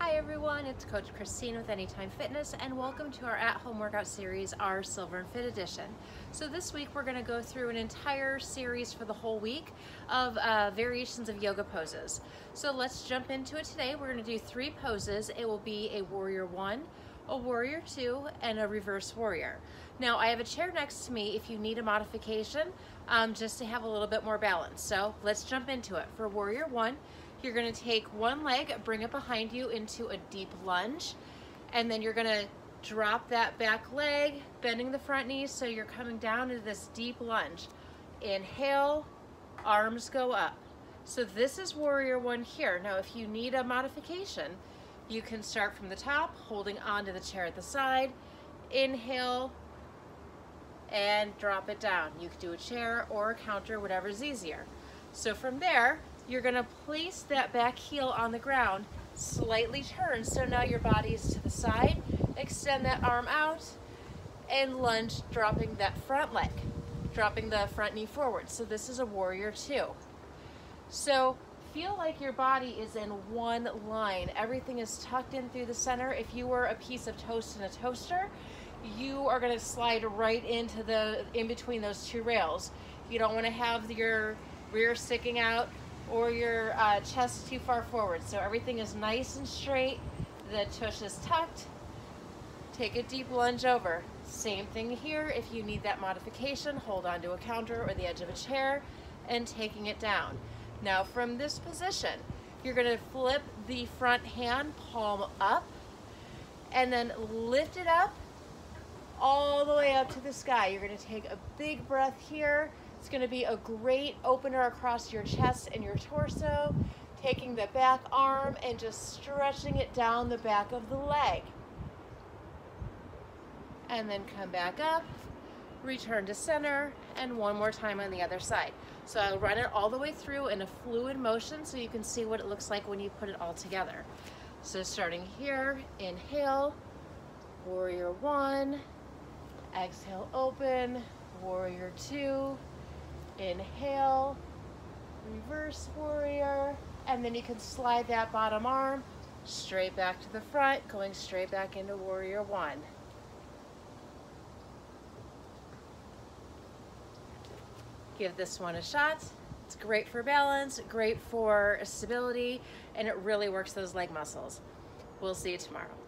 Hi everyone, it's Coach Christine with Anytime Fitness and welcome to our at-home workout series, our Silver and Fit edition. So this week we're going to go through an entire series for the whole week of variations of yoga poses. So let's jump into it today. We're going to do 3 poses. It will be a warrior 1, a warrior 2, and a reverse warrior. Now I have a chair next to me if you need a modification just to have a little bit more balance. So let's jump into it. For warrior 1, you're going to take one leg, bring it behind you into a deep lunge, and then you're going to drop that back leg, bending the front knees so you're coming down into this deep lunge. Inhale, arms go up. So this is warrior 1 here. Now if you need a modification, you can start from the top, holding onto the chair at the side, inhale, and drop it down. You could do a chair or a counter, whatever's easier. So from there, you're going to place that back heel on the ground, slightly turn, so now your body is to the side, extend that arm out, and lunge, dropping that front leg, dropping the front knee forward. So this is a warrior 2. So feel like your body is in one line. Everything is tucked in through the center. If you were a piece of toast in a toaster, you are going to slide right into in between those 2 rails. You don't want to have your rear sticking out or your chest too far forward. So everything is nice and straight. The tush is tucked. Take a deep lunge over. Same thing here. If you need that modification, hold on to a counter or the edge of a chair and taking it down. Now from this position, you're going to flip the front hand palm up and then lift it up all the way up to the sky. You're going to take a big breath here. It's going to be a great opener across your chest and your torso, taking the back arm and just stretching it down the back of the leg. And then come back up, return to center, and one more time on the other side. So I'll run it all the way through in a fluid motion so you can see what it looks like when you put it all together. So starting here, inhale, warrior 1, exhale, open, warrior 2, inhale, reverse warrior, and then you can slide that bottom arm straight back to the front, going straight back into warrior 1. Give this one a shot. It's great for balance, great for stability, and it really works those leg muscles. We'll see you tomorrow.